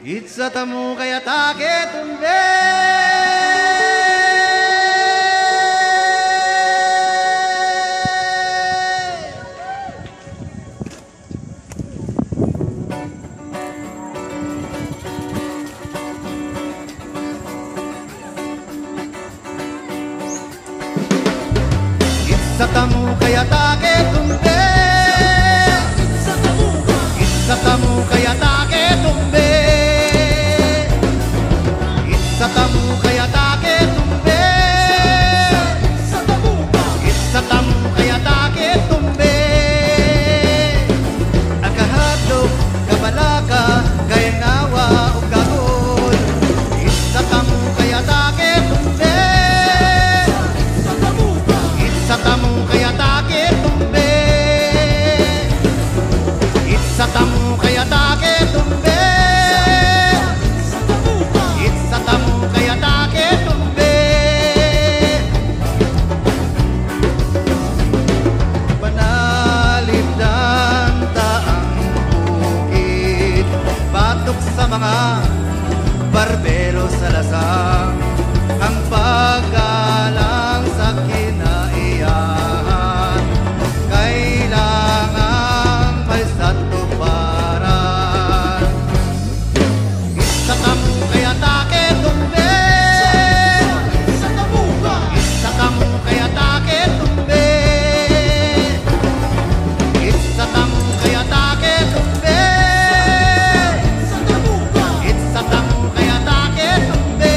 Itsatamu kaya take tumbe. Itsatamu kaya take tumbe. Itsatamu kaya take tumbe. Itsatamu kaya take tumbe. Itsatamu kaya take tumbe. Agahadlok kabalaka kaya ngawa ug gagol. Itsatamu kaya take tumbe. Itsatamu kaya take tumbe. Itsatamu kaya take tumbe. Itsatamu kaya take tumbe. Panalipdan taang bukid, batok sa mga barbero sa lasang, ang paggalang sa kinaiyahan, kailangan may satuparan. Itsatamu kaya take tumbe. Itsatamu kaya take tumbe. Itsatamu kaya take tumbe. Itsatamu kaya take tumbe.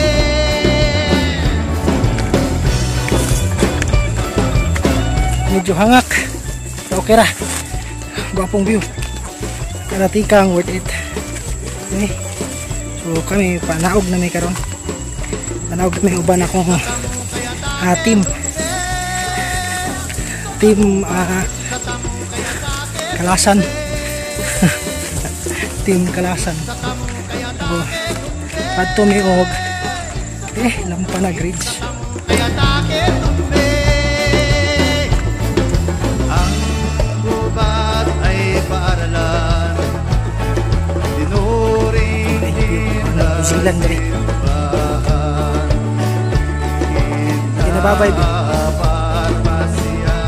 Medyo hangak, okay ra, gwapong view, karatikang worth it. Okay. So kami panaog na may karon, panaog na may uban akong team Kalasan. Team Kalasan. So padto mi og Lampanag Ridge. Kaya take tumbe. Ang gubat ay paaralan, dinuring din na New Zealand diri. simbahan. Kinababay ba? Parmasya,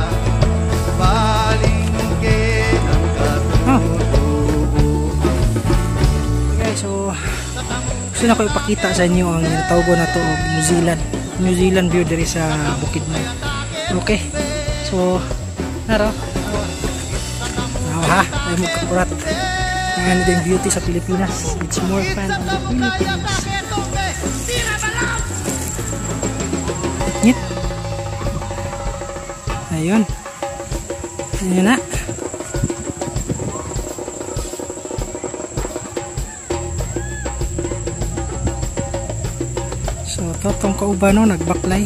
palingke ng katutubo. Okay, so gusto na ko ipakita sa inyo ang tawgo na to og New Zealand view diri sa Bukidnon. Okay, so naro ha, ay mo kapurat ang yung beauty sa Pilipinas. It's more fun on the Philippines. Ngit. Ayun na. So totong kaubano nagbaklay.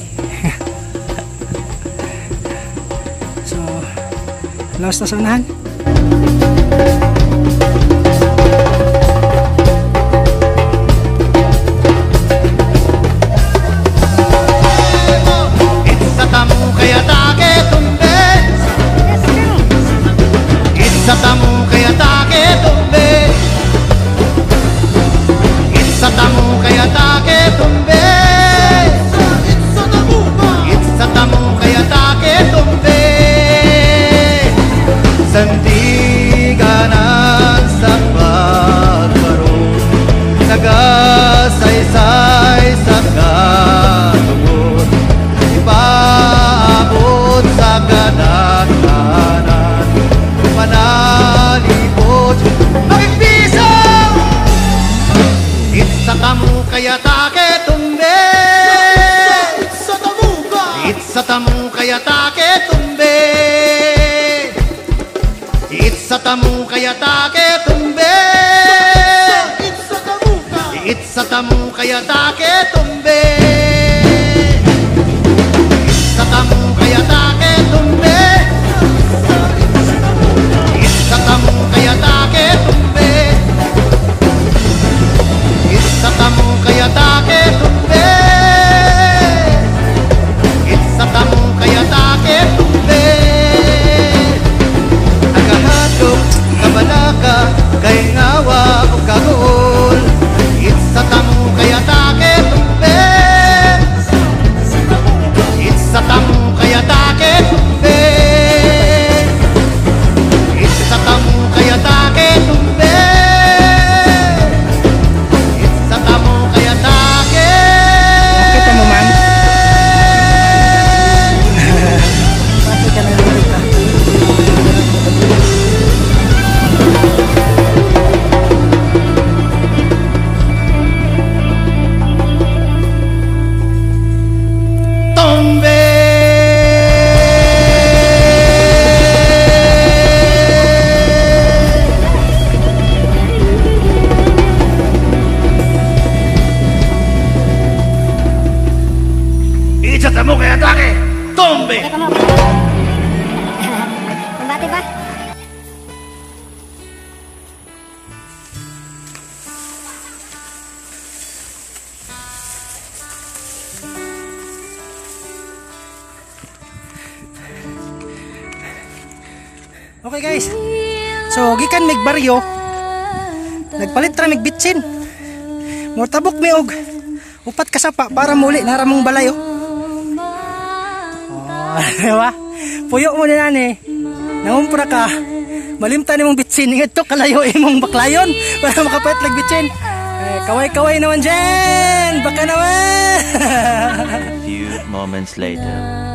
So laos na sa unahan. Itsatamu kaya take tumbe. Itsatamu kaya take tumbe. Itsatamu kaya take tumbe. Itsatamu kaya take tumbe. Sandiganan sa pagbaro, nagasaysay sa katungod, ipaabot sa kadagdanan, panalipot magigpiso. Itsatamu kaya take tumbe. Itsatamu kaya take tumbe. Itsatamu kaya take tumbe. Itsatamu kaya take tumbe. Itsatamu kaya take tumbe. Itsatamu kaya take tumbe. Itsatamu kaya take tumbe. Itsatamu kaya take tumbe. Agahadok kabalaka kay ngawa ug kagol. estamos que ataque. ¡Tombe! Combate pa. Okay guys, so gikan mig baryo, nagpalit ra mig bitsin. Mortabok mi og upat ka sapa para muli naramong balay oh. Diba? Puyo mo na nani, nangumpra ka, malimta ni mong bitsin, ingat to kalayo imong baklayon para makapalit lag bitsin. Kaway-kaway naman dyan, baka naman. A few moments later.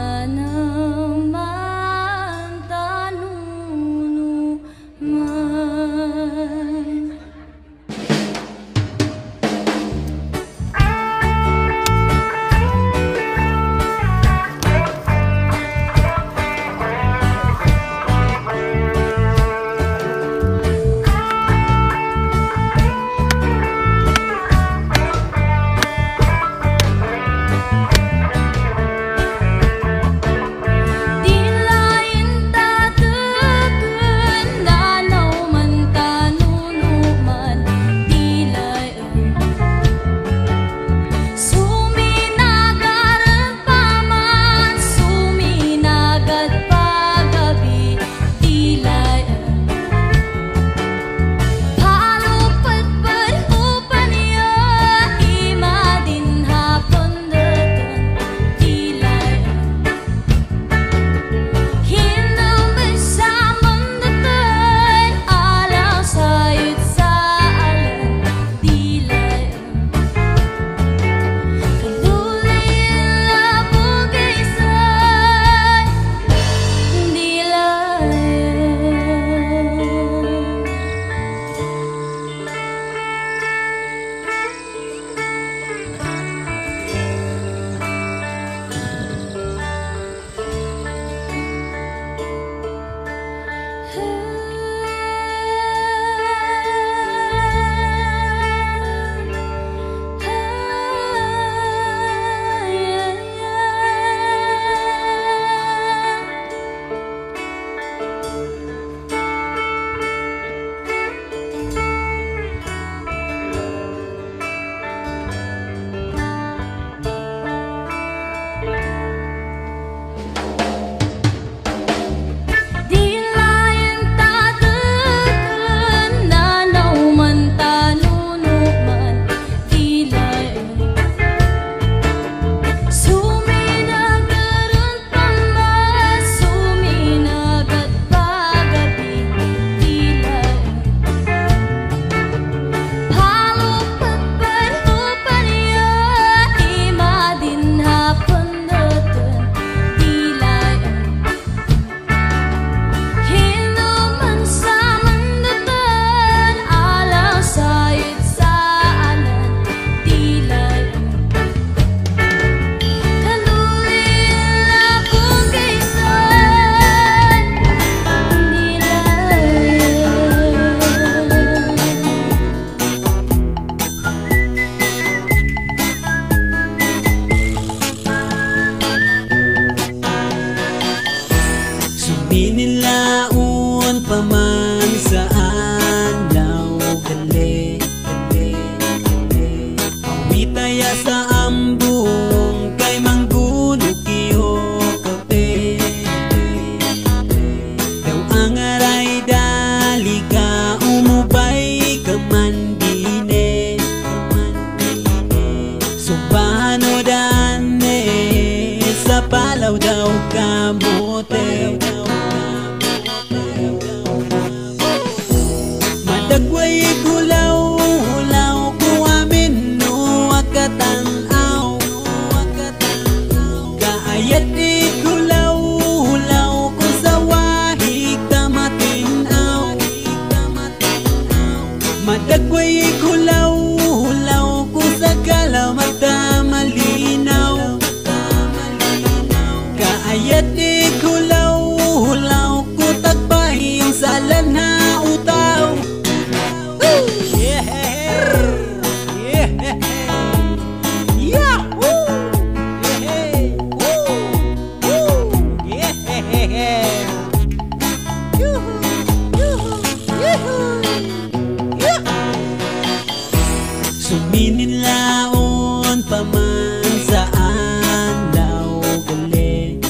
Suminin laon paman saan daw gali.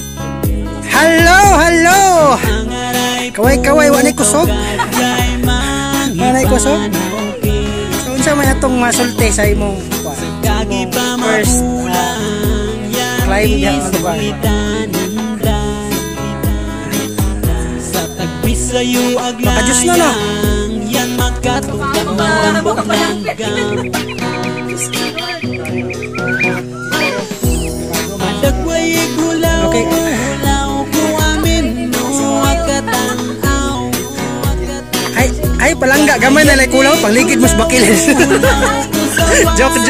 Hello! Kaway-kaway, wala kusog. Wala kusog. So, unsa may atong masulti sa imong first climb diyan sa lugar? Makajus na no? Yan makatutang malambok ng gang. Madagway gulaw, Okay. gulaw ko amin no akatanaw. Ay palangga gamay na lay kulaw pangligid mas bakilis. joke.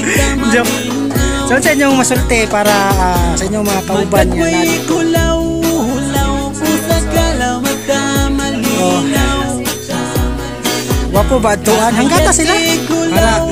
So sa inyong masulti para sa inyong mga kauban yan Madagway gulaw, gulaw ko sa galaw magkamalinaw. Wapo ba tuan hanggata sila para